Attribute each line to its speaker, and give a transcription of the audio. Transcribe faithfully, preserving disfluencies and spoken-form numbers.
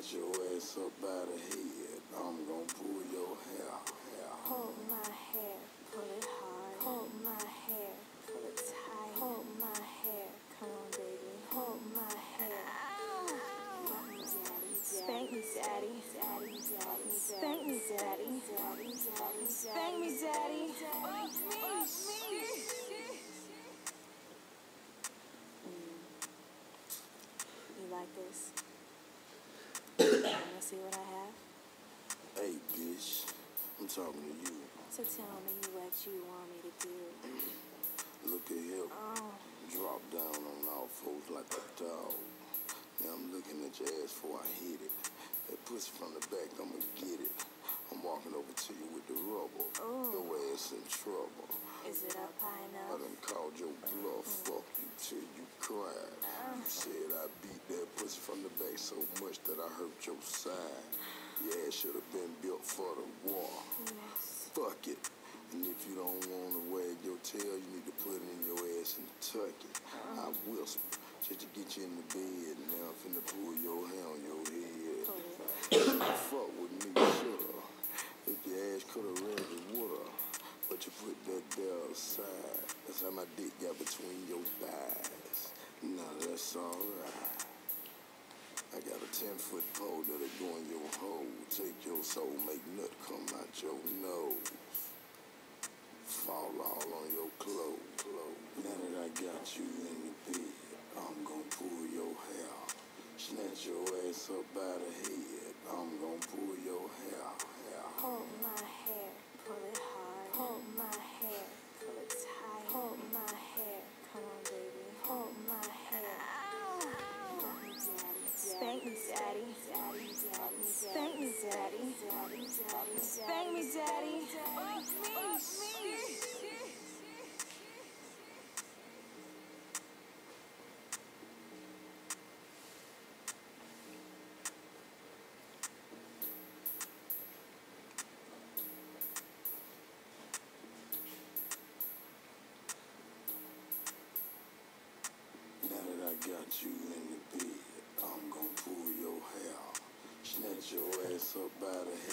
Speaker 1: Snatch your ass up by the head. I'm gonna pull your hair. hair.
Speaker 2: Hold my hair, pull it hard. Hold my hair, pull it tight. Hold my hair, come on, baby. Hold my hair. Spank me, daddy. Spank me, daddy. Spank me, daddy. You like this? Wanna see what I have?
Speaker 1: Hey, bitch. I'm talking to you.
Speaker 2: So tell me what you want me to do.
Speaker 1: Look at him.
Speaker 2: Oh,
Speaker 1: Drop down on all fours like a dog. Now I'm looking at your ass before I hit it. That pussy from the back, I'ma get it. I'm walking over to you with the rubber.
Speaker 2: Oh.
Speaker 1: Your ass in trouble.
Speaker 2: is it up high
Speaker 1: I
Speaker 2: enough?
Speaker 1: done called your bluff. Fuck you till you cried. You said I beat that pussy from the back so much that I hurt your side. Your ass should have been built for the war.
Speaker 2: Yes.
Speaker 1: Fuck it. And if you don't want to wag your tail, you need to put it in your ass and tuck it. I whisper just to get you in the bed. Now I'm finna pull your hair on your head. Fuck with me, shoulda. If your ass coulda ran it woulda. But you put that there aside. That's how my dick got between your thighs. Now that's alright. I got a ten-foot pole that'll go in your hole. Take your soul, make nut come out your nose. Fall all on your clothes. Now that I got you in the bed, I'm gonna pull your hair. Snatch your ass up by the head. I'm gonna pull your hair. hair.
Speaker 2: Hold my hair, pull it hard. Hold my hair, pull it tight. Hold my hair, come on, baby. Hold my hair. Spank me, daddy. Spank me, daddy. Spank me, daddy.
Speaker 1: Now that I got you in the bed, I'm gonna pull your hair. Snatch your ass up by the head.